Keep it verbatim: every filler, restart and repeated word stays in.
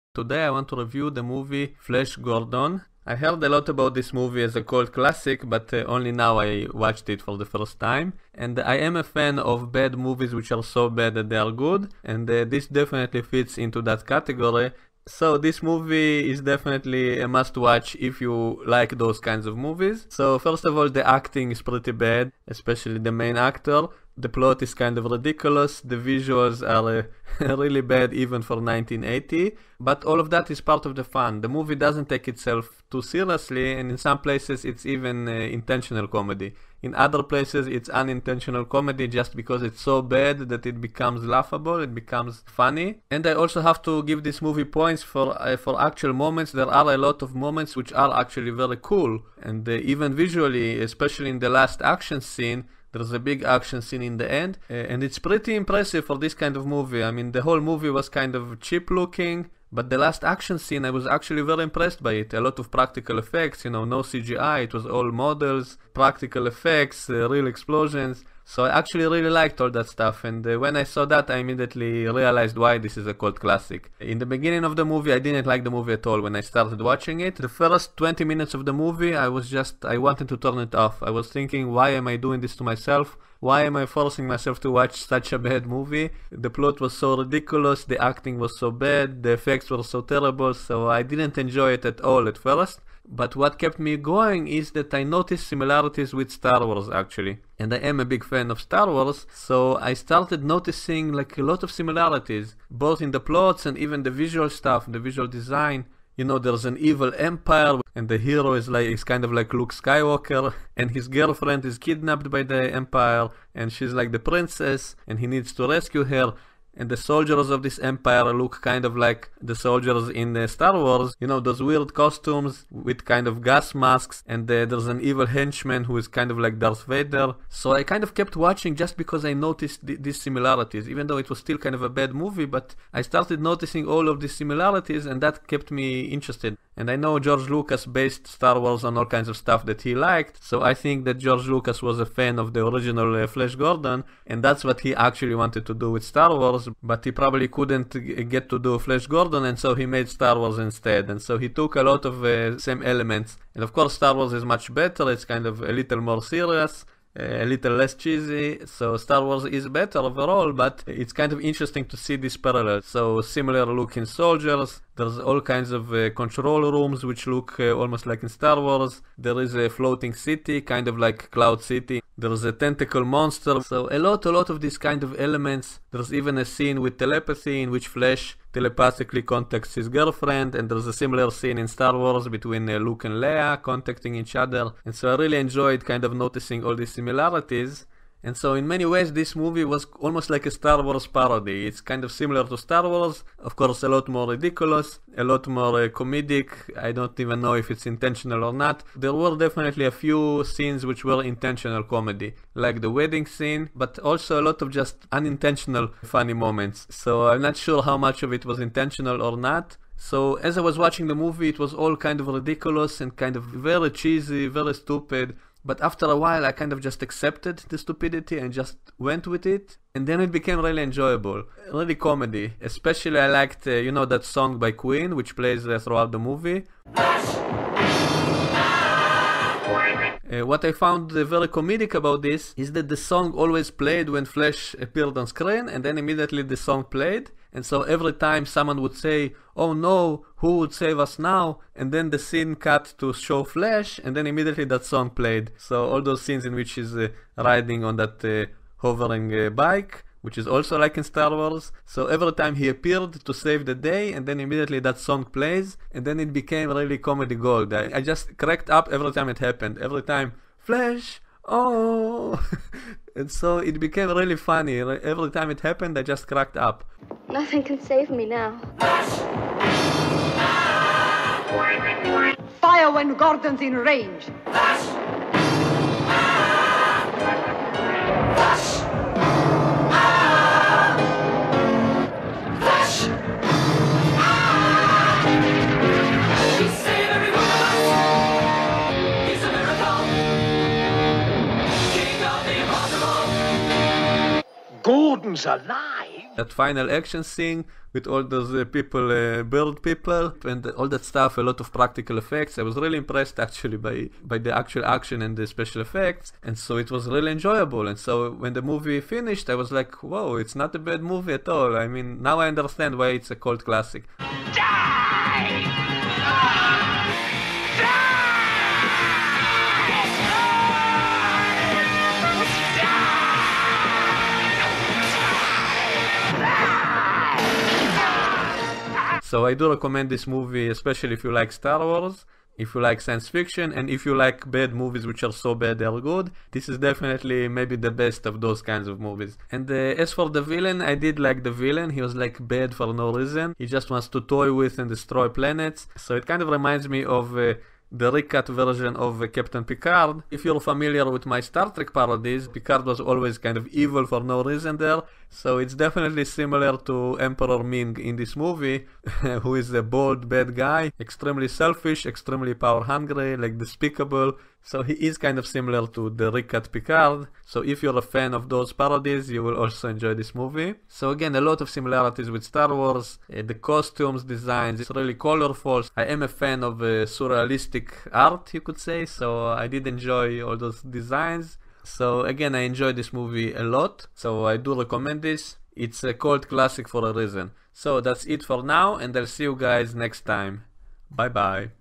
Today I want to review the movie Flash Gordon. I heard a lot about this movie as a cult classic, but uh, only now I watched it for the first time. And I am a fan of bad movies which are so bad that they are good, and uh, this definitely fits into that category. So this movie is definitely a must-watch if you like those kinds of movies. So first of all, the acting is pretty bad, especially the main actor. The plot is kind of ridiculous, the visuals are uh, really bad even for nineteen eighty, but all of that is part of the fun. The movie doesn't take itself too seriously, and in some places it's even uh, intentional comedy. In other places it's unintentional comedy just because it's so bad that it becomes laughable, it becomes funny. And I also have to give this movie points for uh, for actual moments. There are a lot of moments which are actually very cool, and uh, even visually, especially in the last action scene. There's a big action scene in the end, uh, and it's pretty impressive for this kind of movie. I mean, the whole movie was kind of cheap looking, but the last action scene, I was actually very impressed by it. A lot of practical effects, you know, no C G I, it was all models, practical effects, uh, real explosions. So I actually really liked all that stuff, and uh, when I saw that I immediately realized why this is a cult classic. In the beginning of the movie I didn't like the movie at all when I started watching it. The first twenty minutes of the movie I was just, I wanted to turn it off. I was thinking, why am I doing this to myself? Why am I forcing myself to watch such a bad movie? The plot was so ridiculous, the acting was so bad, the effects were so terrible, so I didn't enjoy it at all at first. But what kept me going is that I noticed similarities with Star Wars actually. And I am a big fan of Star Wars, so I started noticing like a lot of similarities, both in the plots and even the visual stuff, the visual design. You know, there's an evil empire, and the hero is like is kind of like Luke Skywalker, and his girlfriend is kidnapped by the empire, and she's like the princess, and he needs to rescue her. And the soldiers of this empire look kind of like the soldiers in the Star Wars, you know, those weird costumes with kind of gas masks, and uh, there's an evil henchman who is kind of like Darth Vader. So I kind of kept watching just because I noticed th these similarities, even though it was still kind of a bad movie, but I started noticing all of these similarities, and that kept me interested. And I know George Lucas based Star Wars on all kinds of stuff that he liked, so I think that George Lucas was a fan of the original uh, Flash Gordon, and that's what he actually wanted to do with Star Wars, but he probably couldn't get to do Flash Gordon, and so he made Star Wars instead. And so he took a lot of uh, same elements, and of course Star Wars is much better, it's kind of a little more serious, a little less cheesy, so Star Wars is better overall, but it's kind of interesting to see this parallel. So similar looking soldiers, there's all kinds of uh, control rooms which look uh, almost like in Star Wars. There is a floating city, kind of like Cloud City. There's a tentacle monster, so a lot, a lot of these kind of elements. There's even a scene with telepathy in which Flash telepathically contacts his girlfriend, and there's a similar scene in Star Wars between uh, Luke and Leia contacting each other. And so I really enjoyed kind of noticing all these similarities. And so in many ways this movie was almost like a Star Wars parody. It's kind of similar to Star Wars, of course a lot more ridiculous, a lot more uh, comedic. I don't even know if it's intentional or not. There were definitely a few scenes which were intentional comedy, like the wedding scene, but also a lot of just unintentional funny moments. So I'm not sure how much of it was intentional or not. So as I was watching the movie, it was all kind of ridiculous and kind of very cheesy, very stupid. But after a while I kind of just accepted the stupidity and just went with it, and then it became really enjoyable, really comedy. Especially I liked, uh, you know, that song by Queen which plays uh, throughout the movie. Uh, what I found uh, very comedic about this is that the song always played when Flash appeared on screen, and then immediately the song played. And so every time someone would say, "Oh no, who would save us now?" and then the scene cut to show Flash, and then immediately that song played. So all those scenes in which he's uh, riding on that uh, hovering uh, bike, which is also like in Star Wars. So every time he appeared to save the day, and then immediately that song plays, and then it became really comedy gold. I, I just cracked up every time it happened. Every time, Flash, oh! And so it became really funny. Every time it happened, I just cracked up. Nothing can save me now. Fire when Gordon's in range. Gordon's alive? that final action scene with all those uh, people, uh, bird people, and all that stuff, a lot of practical effects. I was really impressed actually by, by the actual action and the special effects, and so it was really enjoyable. And so when the movie finished, I was like, whoa, it's not a bad movie at all. I mean, now I understand why it's a cult classic. So I do recommend this movie, especially if you like Star Wars, if you like science fiction, and if you like bad movies which are so bad they're good. This is definitely maybe the best of those kinds of movies. And uh, as for the villain, I did like the villain. He was like bad for no reason. He just wants to toy with and destroy planets. So it kind of reminds me of uh, the recut version of uh, Captain Picard. If you're familiar with my Star Trek parodies, Picard was always kind of evil for no reason there. So it's definitely similar to Emperor Ming in this movie, who is a bold bad guy, extremely selfish, extremely power hungry, like despicable. So he is kind of similar to the recut Picard. So if you're a fan of those parodies, you will also enjoy this movie. So again, a lot of similarities with Star Wars. Uh, the costumes, designs, it's really colorful. I am a fan of uh, surrealistic art, you could say. So I did enjoy all those designs. So again, I enjoyed this movie a lot, so I do recommend this. It's a cult classic for a reason. So that's it for now, and I'll see you guys next time. Bye bye.